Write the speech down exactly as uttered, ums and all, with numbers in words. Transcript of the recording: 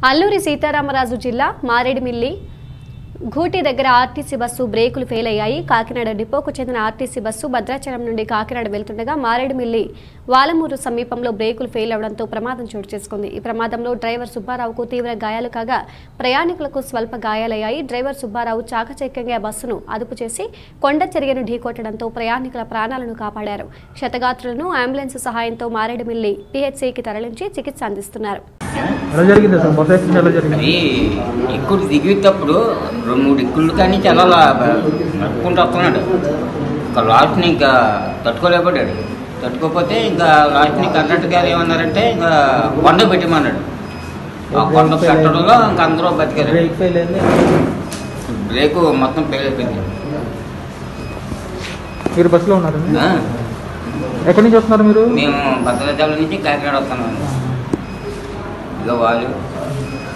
అల్లూరి సీతారామరాజు జిల్లా మారేడుమిల్లి ఘూటి దగ్గర RTC bus బ్రేకులు ఫెయిల్ అయ్యాయి. కాకినాడ డిపోకు చెందిన ఆర్టీసీ బస్సు భద్రాచలం నుండి కాకినాడ వెళ్తుండగా మారేడుమిల్లి వాలమూరు సమీపంలో బ్రేకులు ఫెయిల్ అవడంతో ప్రమాదం చోటు చేసుకుంది. ఈ ప్రమాదంలో డ్రైవర్ సుబ్బారావుకు తీవ్ర గాయాలు కాగా ప్రయాణికులకు స్వల్ప గాయాలయ్యాయి. డ్రైవర్ సుబ్బారావు చాకచక్యంగా బస్సును అదుపు చేసి కొండ చర్యను ఢీకొట్టడంతో ప్రయాణికుల ప్రాణాలను కాపాడారు. క్షతగాత్రులను అంబులెన్స్ సహాయంతో మారేడుమిల్లి పీహెచ్సీకి తరలించి చికిత్స అందిస్తున్నారు. ఎక్కువ దిగేటప్పుడు రెండు మూడు ఎక్కుళ్ళు కానీ చాలా నడుపుకుంటూ వస్తున్నాడు. ఇంకా లాస్ట్ని ఇంకా తట్టుకోలేకపోయాడు. తట్టుకోకపోతే ఇంకా లాస్ట్ని కండక్టర్ గారు ఏమన్నారంటే ఇంకా కొండ పెట్టమన్నాడు. ఆ కొండ పెట్టడంలో ఇంకా అందరూ బతికారు. బ్రేకు మొత్తం ఫెయిల్ అయిపోయింది. మీరు బస్సులో ఉన్నారు? ఎక్కడి నుంచి వస్తున్నారు మీరు? మేము భద్రాచలం నుంచి కాకినాడ వస్తున్నాము. ఇక వాళ్ళు